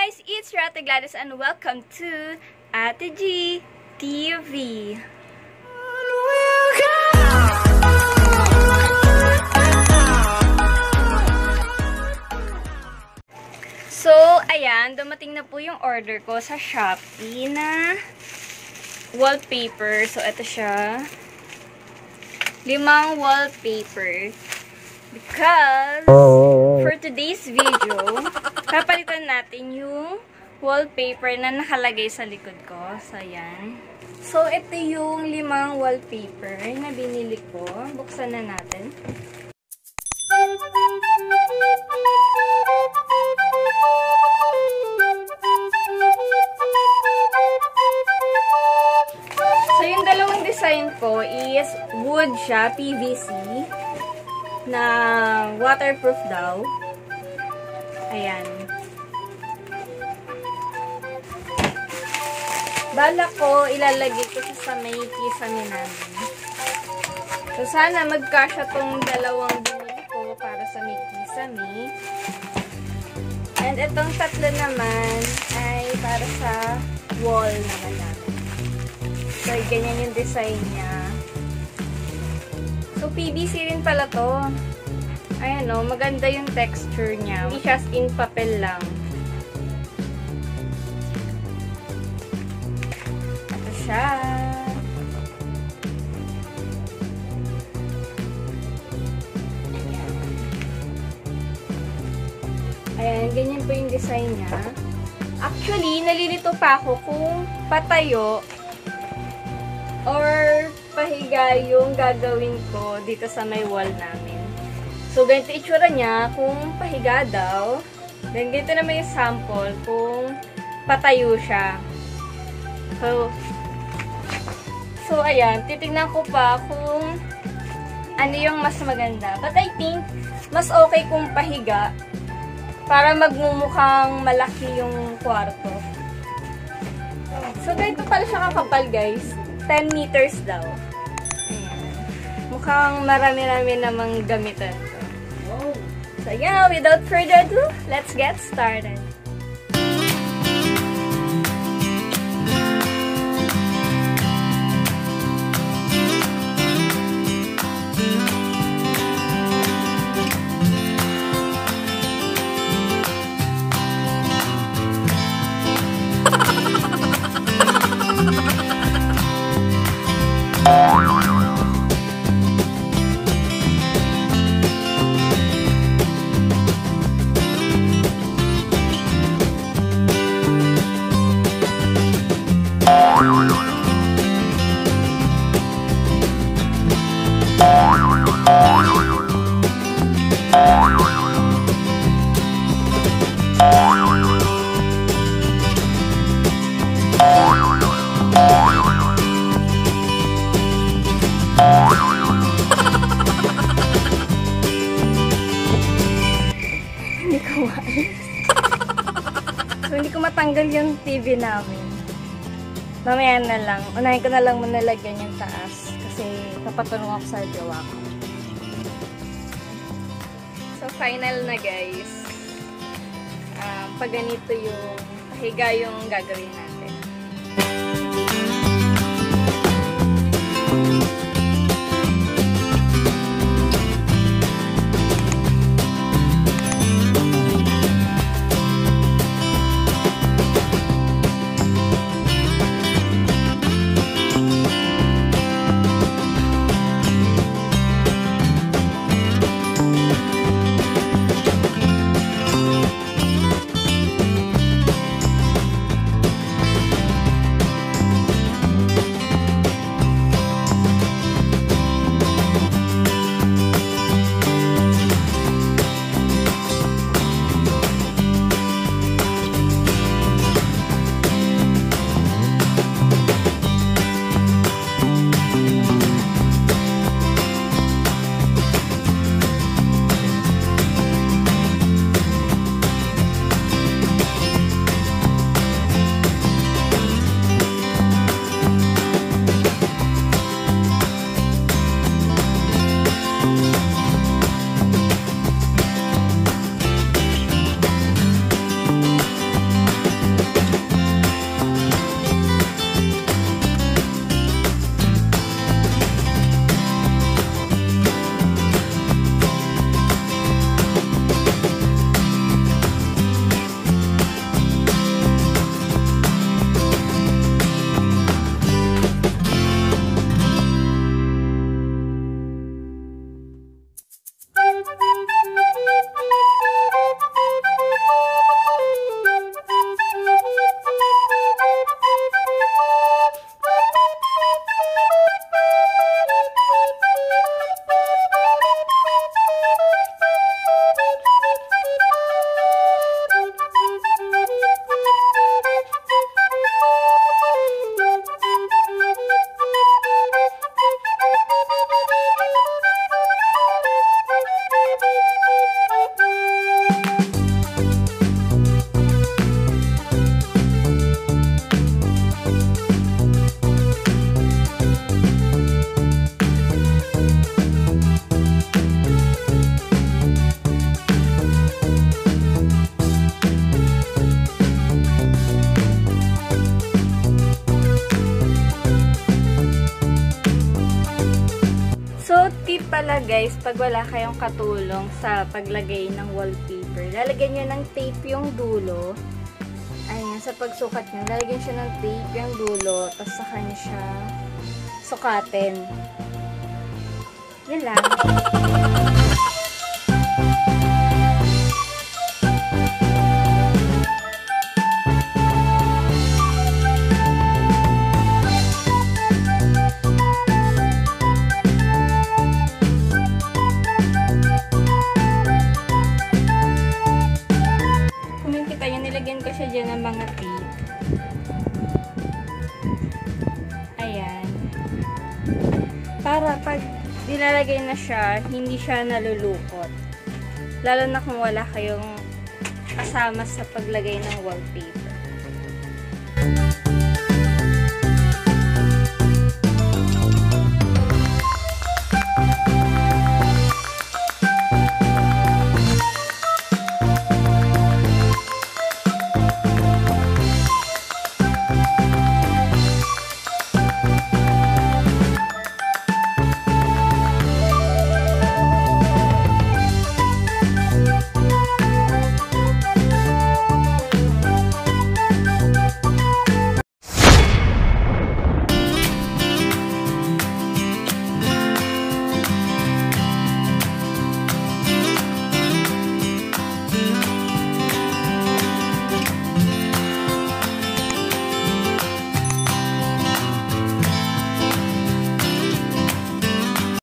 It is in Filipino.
guys! It's Ate Gladys and welcome to Ate G TV. So, ayan, dumating na po yung order ko sa Shopee na wallpaper. So, ito siya. 5 wallpaper. Because, for today's video, papalitan natin yung wallpaper na nakalagay sa likod ko. So, ayan. So, ito yung 5 wallpaper na binili ko. Buksan na natin. So, yung dalawang design ko is wood siya, PVC. Na waterproof daw. Ayan. Bala ko, ilalagay ko sa may kisame namin. So, sana magkasya tong dalawang binili ko para sa may kisame. And itong tatlo naman ay para sa wall naman namin. So, ganyan yung design niya. So, PVC rin pala to. Ayan o, maganda yung texture niya. Hindi siya in papel lang. Ito siya. Ayan, ganyan po yung design niya. Actually, nalilito pa ako kung patayo or pahiga yung gagawin ko dito sa may wall namin. So, ganito itsura niya kung pahiga daw. Then, ganito naman yung sample kung patayo siya. So, ayan. Titignan ko pa kung ano yung mas maganda. But I think, mas okay kung pahiga para magmumukhang malaki yung kwarto. So, ganito pala siya kakapal, guys. 10 meters daw. Ayan. Mukhang marami-rami namang gamitan ko. So, yeah, without further ado, let's get started. Hindi ko maayos. So, hindi ko matanggal yung TV namin. Mamaya na lang. Unahin ko na lang muna lagyan yung taas. Kasi papatulong ako sa jowa ko. So, final na guys. Pag ganito yung pahiga yung gagawin natin. pala guys, pag wala kayong katulong sa paglagay ng wallpaper, lalagyan nyo ng tape yung dulo. Ayan, sa pagsukat nyo, lalagyan siya ng tape yung dulo, tapos saka nyo siya sukatin. Yun lang. Nilagyan ko siya dyan ng mga tape. Ayan. Para pag nilalagay na siya, hindi siya nalulukot. Lalo na kung wala kayong kasama sa paglagay ng wallpaper.